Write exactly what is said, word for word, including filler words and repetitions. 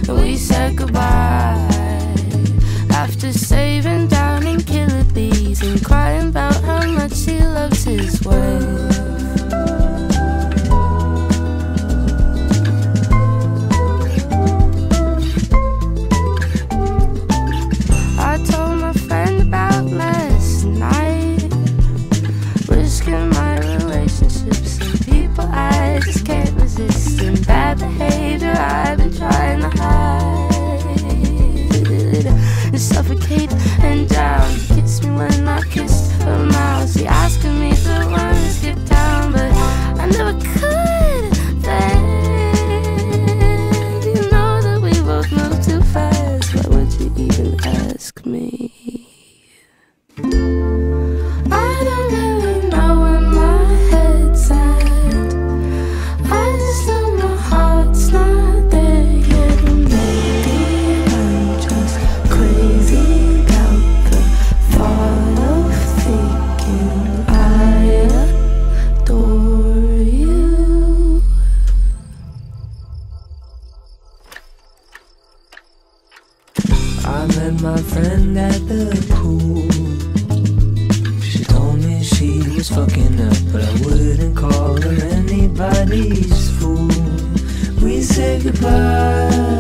and we said goodbye. After saving down in killer bees and crying about how much he loves his wife. I told my friend about last night, risking my relationships and people I just can't resist, and bad behavior I've been trying to hide and suffocate and drown. Kiss me when I kissed her mouth. She asking me to run and skip town, but I never could. Then you know that we both move too fast. Why would you even ask me? I don't really know where my head's at. I just know my heart's not there yet. Maybe I'm just crazy about the thought of thinking I adore you. I met my friend at the pool. She told me she was fucking up, but I wouldn't call her anybody's fool. We said goodbye